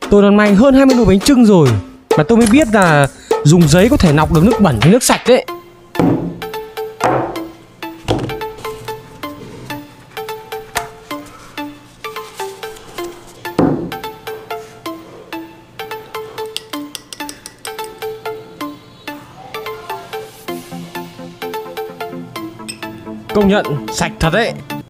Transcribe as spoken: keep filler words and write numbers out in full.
Tôi đang may hơn hai mươi nồi bánh chưng rồi mà tôi mới biết là dùng giấy có thể lọc được nước bẩn với nước sạch đấy. Công nhận sạch thật đấy.